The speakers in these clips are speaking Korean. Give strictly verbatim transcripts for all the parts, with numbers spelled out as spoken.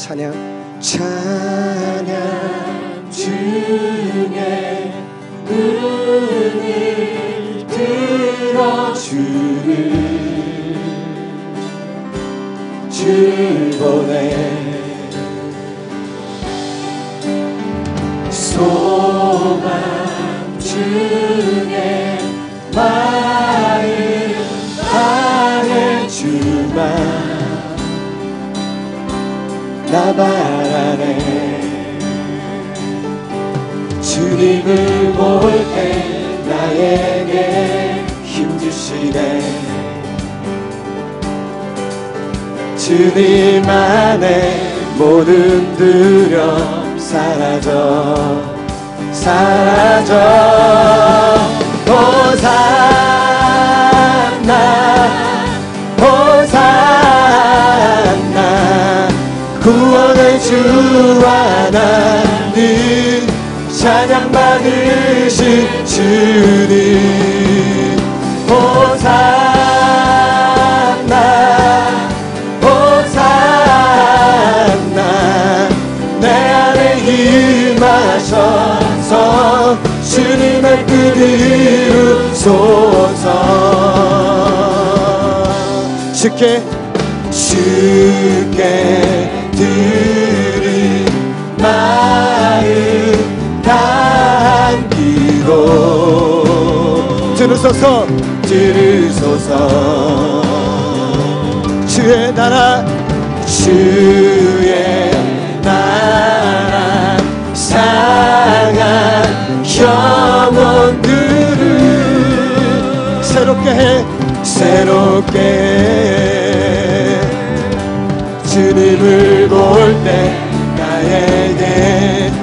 찬양 찬양 중에 문을 들어주는 주 보내 소망 중에 마음 안에 주만 나 바라네 주님을 볼 때 나에게 힘주시네 주님 안에 모든 두려움 사라져 사라져 호산나 호산나 구원의 주 하나님 찬양 받으신 주님 호산나 호산나 내 안에 임하셔서 주님의 뜻 이루소서 주께 주께 드린 마음 담기고 들으소서 들으소서 주의 나라 주의 나라 상한 영혼들을 새롭게 해 새롭게 해 주님을 볼 때 나에게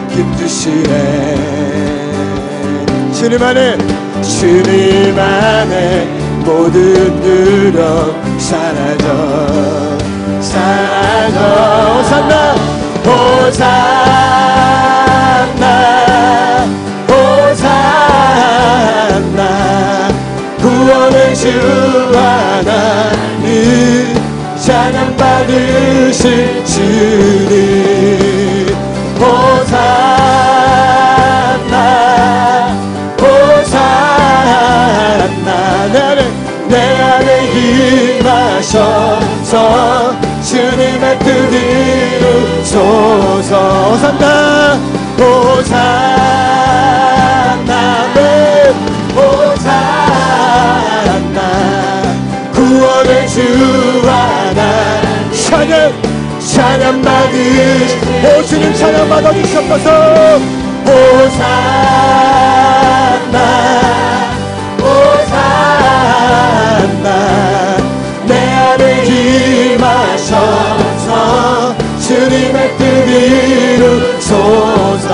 힘주시네 주님 안에 주님 안에 모든 두려움 사라져 사라져 호산나 호산나 호산나 구원의 주 하나님 찬양 받으신 주님 호산나 호산나 내 안에 내 안에 임하셔서 주님의 뜻 이루소서 호산나 호산나 네 호산나 구원의 주 하나 찬양 찬양 받으시 오 주님 찬양 받아주셨소서 호산나 호산나 내 안에 임하셔서 주님의 뜻 이루소서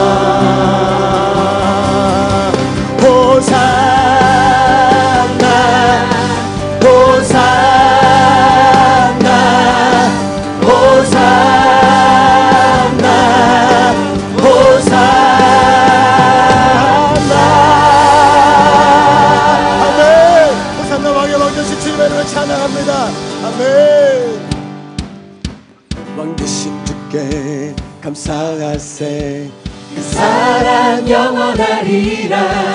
호산나 호산나 호산나 호산나 아멘 호산나 왕의 왕 되신 주님의 이름을 찬양합니다 아멘 왕 되신 주께 감사하세 그 사랑 영원하리라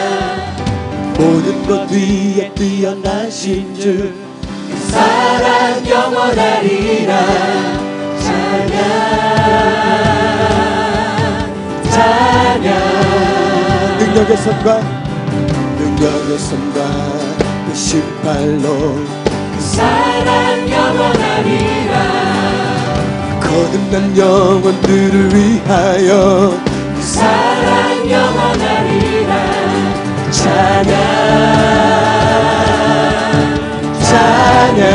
모든 것 위에 뛰어나신 주 그 사랑 영원하리라 찬양 찬양 능력의 손과 능력의 손과 그 신발로 그 사랑 영원하리라 거듭난 영혼들을 위하여 그 사랑 영원하리라 찬양 찬양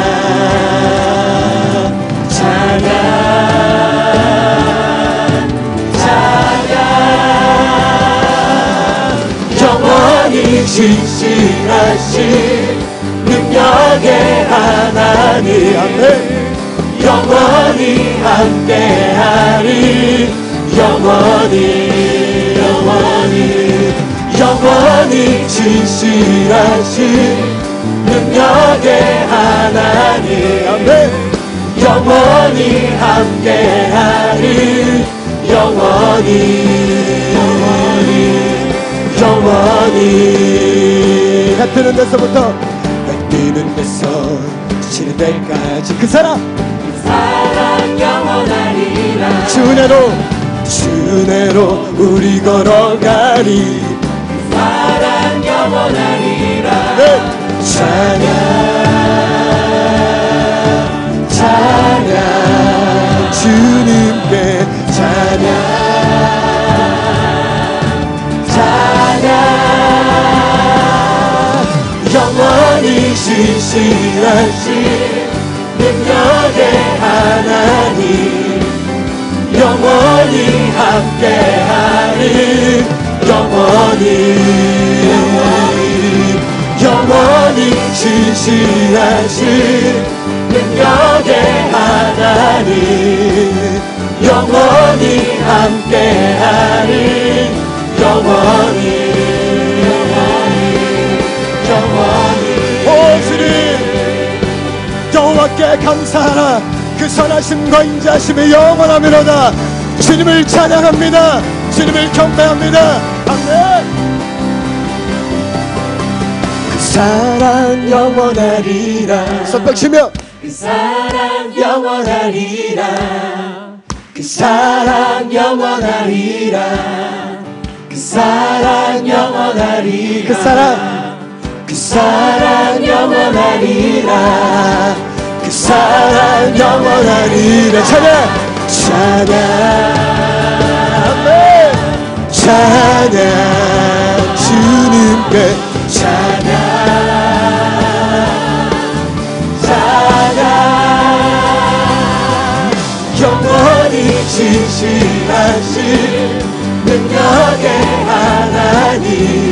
찬양 찬양 영원히 신실하신 능력의 하나님 아멘 영원히 함께하리 영원히 영원히 영원히 진실하신 능력의 하나님 아멘 영원히 함께하리 영원히 영원히 영원히 해 뜨는 데서부터 해 뜨는 데서 지는 데까지 그 사랑 사랑 영원하리라 주 은혜로 주 은혜로 우리 걸어가리 사랑 영원하리라 네. 찬양 찬양 주님께 찬양 찬양 영원히 신실하신 능력의 하나님 영원히 함께하리 영원히 영원히 영원히 신실하신 능력의 하나님 영원히 함께하리 영원히 영원히 영원히 오 주님 여호와께 감사하라 그 선하심과 인자하심이 영원하미로다 주님을 찬양합니다 주님을 경배합니다 아멘 그 사랑 영원하리라 손뼉 치며 그 사랑 영원하리라 그 사랑 영원하리라 그 사랑 영원하리라 그 사랑 그 사랑 영원하리라 그 사랑 영원하리라 찬양 찬양 아멘 찬양 주님께 찬양 찬양 영원히 진실하신 능력의 하나님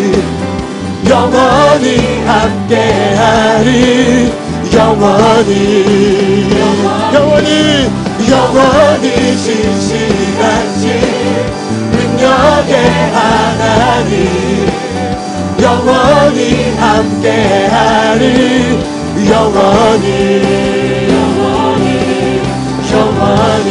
영원히 함께하리 영원히 영원히 영원히 진실하신 능력의 하나님 영원히 함께하리 영원히 영원히 영원히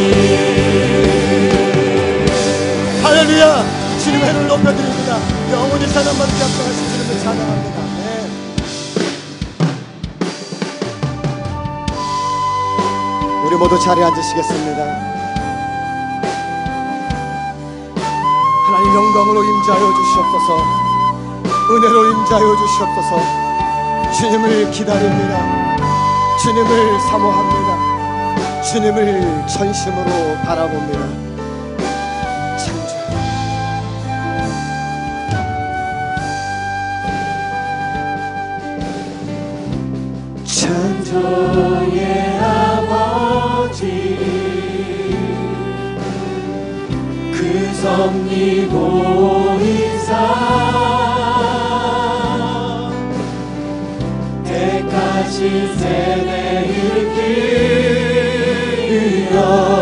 할렐루야 주님의 이름을 높여드립니다 영원히 사랑받기 앞서가신 주님을 찬양합니다 네. 우리 모두 자리에 앉으시겠습니다 하나님 영광으로 임재하여 주시옵소서 은혜로 임재하여 주시옵소서 주님을 기다립니다 주님을 사모합니다 주님을 전심으로 바라봅니다 창조 창조의 아버지 그 섭리 보이사 택하신 세대를 기르어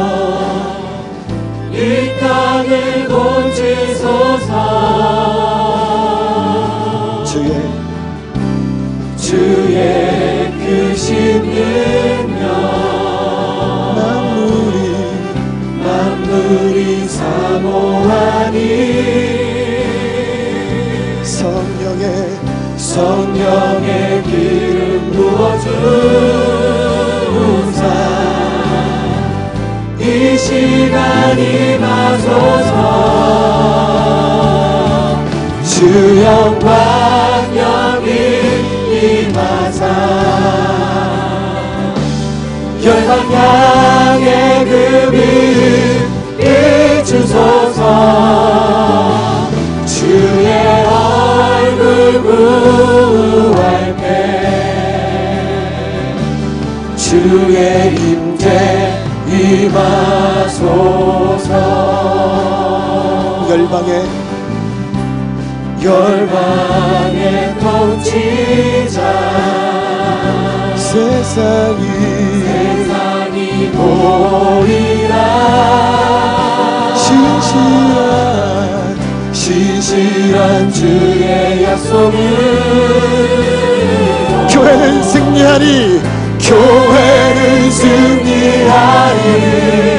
이 땅을 고치소서 주의 주의 크신 능력 만물이 만물이 사모하니 성령의 성령의 기름 부어주사 이 시간이 마소서 주 영광 여기 임하사 열방 향해 그 빛 비추소서 주의 얼굴 구할 때 주의 임재 임하소서 열방의 열방의 통치자 세상이 세상이 보이라 신실한 신실한 주의 약속을 교회는 승리하리 교회는 승리하리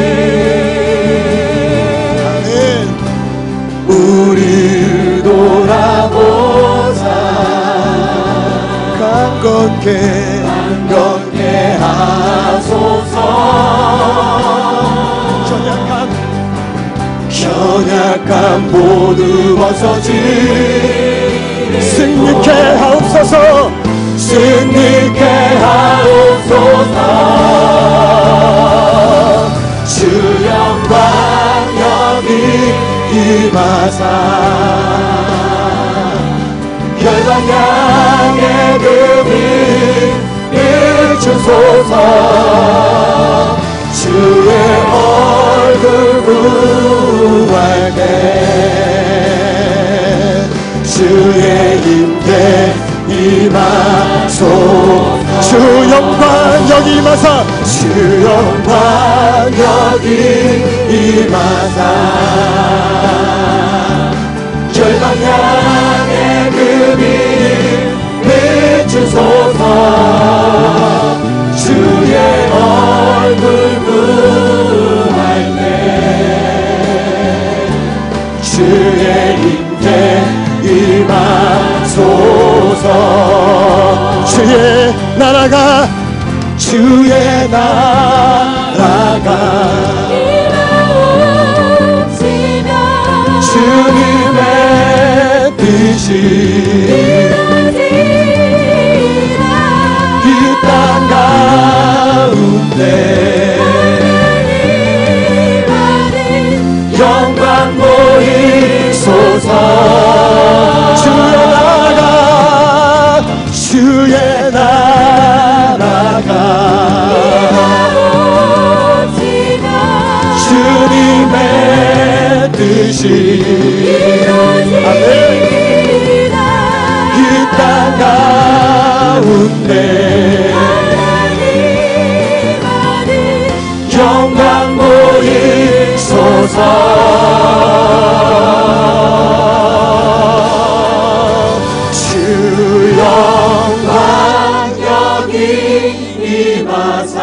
반갑게 반갑게 하소서. 연약함 연약함 모두 벗어지 승리케 하옵소서. 승리케 하옵소서. 주 영광 여기 임하사 혈관 향해 그 빛 비추소서. 주의 얼굴 구할 때 주의 힘께 임하소서. 주 영광 여기 임하사 주 영광 여기 임하사 혈관 향해 그 빛 비추소서. 주의 얼굴 구할 때 주의 힘께 임하소서. 주의 나라가 주의 나라가 주님의 뜻이 이 땅 가운데 영광 보이소서. 주의 나라가 주의 나라가 주님의 뜻이 아멘. 이 땅 가운데 영광 보이소서. 주 영광 여기 임하사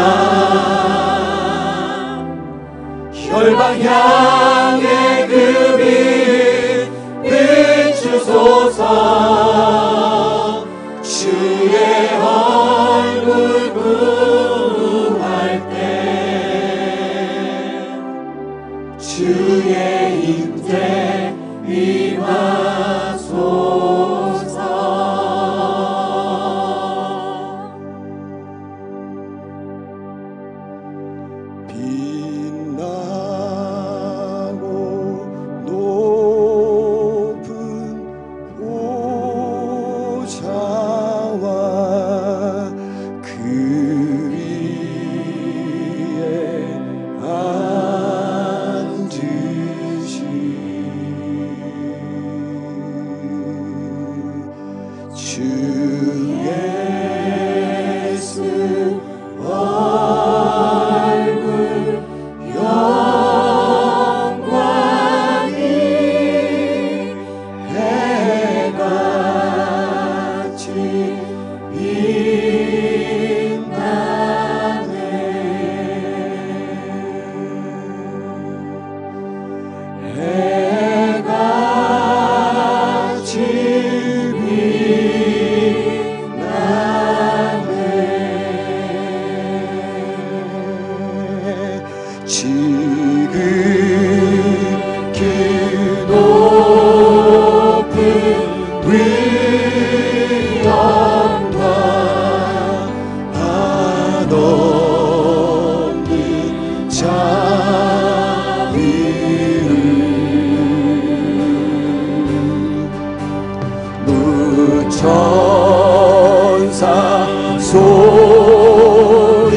혈관 향해 그 빛 비추소서. 주의 얼굴 구할 때 주의 임재 임하소서. 빛나고 높은 보좌와 그 위에 앉으신 주 예수 얼굴 영광이 해같이 빛나네. 해같이 빛나네. 지극히 높은 위엄과 한없는 자비를 무천사 소리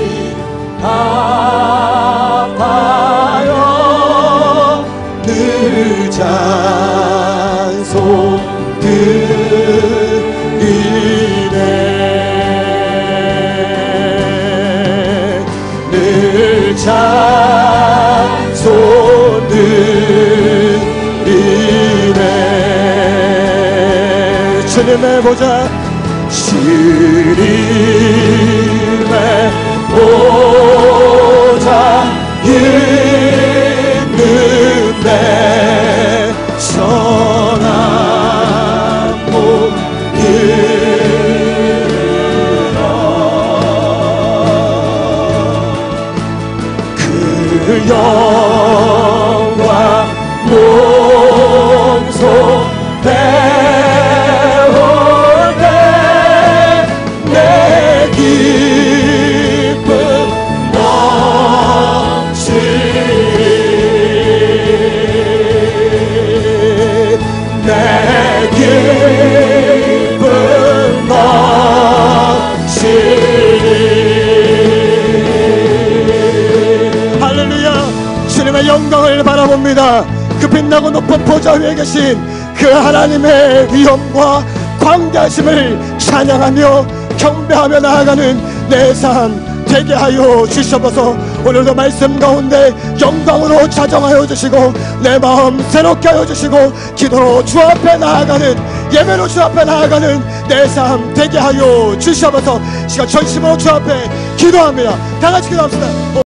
합하여 늘 찬송 드리네. 늘 찬송 드리네. 주님의 보좌 주님의 보좌 있는데 선한 목 이르러 영광 몽송되어 내 기쁨 넘치리 내 기쁨 넘치리. 할렐루야. 주님의 영광을 바라봅니다. 그 빛나고 높은 보좌 위에 계신 그 하나님의 위엄과 광대하심을 찬양하며 경배하며 나아가는 내 삶 되게 하여 주시옵소서. 오늘도 말씀 가운데 영광으로 자정하여 주시고 내 마음 새롭게 하여 주시고 기도로 주 앞에 나아가는 예배로 주 앞에 나아가는 내 삶 되게 하여 주시옵소서. 시간 전심으로 주 앞에 기도합니다. 다 같이 기도합시다.